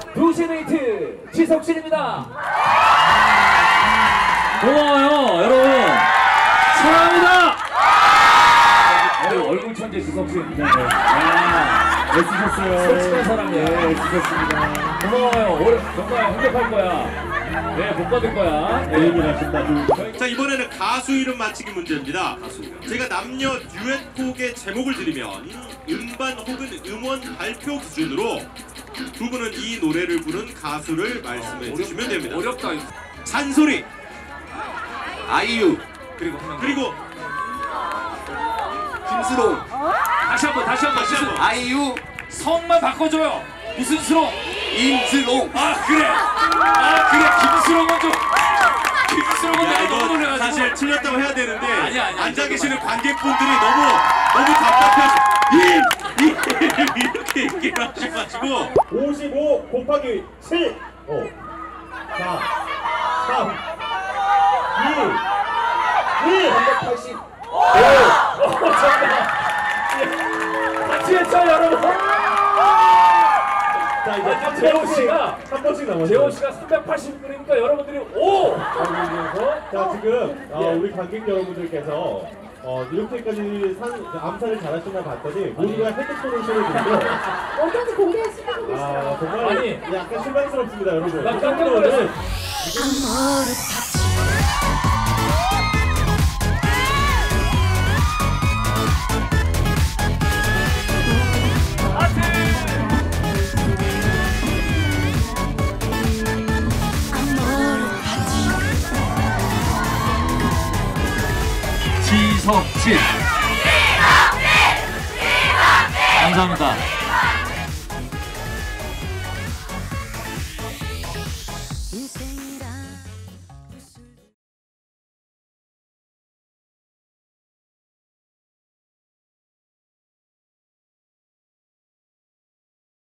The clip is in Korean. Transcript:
두시네이트 지석진입니다. 고마워요 여러분. 사랑합니다. 얼굴 천재 지석진. 네. 애쓰셨어요. 솔직한 사람이에요. 네, 애쓰셨습니다. 고마워요. 올해 정말 행복할 거야. 네, 복 받을 거야. 내일이 하신다. 자, 이번에는 가수 이름 맞히기 문제입니다. 제가 남녀 듀엣곡의 제목을 드리면 음반 혹은 음원 발표 기준으로 두 분은 이 노래를 부른 가수를 말씀해 주시면 됩니다. 어렵다. 잔소리, 아이유 그리고 김수롱 다시 한번. 아이유 성만 바꿔줘요. 무슨 수롱? 임수롱. 아 그래 김수롱은 좀 김수롱은 야, 내가 너무 이거 놀래가지고 사실 틀렸다고 해야 되는데 아니야, 앉아 계시는 관객분들이 너무 답답해서 이렇게 얘기를 하셔가지고 55 곱하기 7 5 4 3 2 1 380 같이 했죠 여러분. 자 이제 재호 씨가 한 번씩 남았어요. 재호 씨가 380분이니까 여러분들이 5! 자 지금 우리 관객 여러분들께서 이렇게까지 암살을 잘하시나 봤더니 모두가 헤드폰을 쓰는데요. 어떤지 공개해주시고 계시죠? 정말 아니, 약간 실망스럽습니다 여러분. 나 깜짝 놀랐어요. 지석진 감사합니다.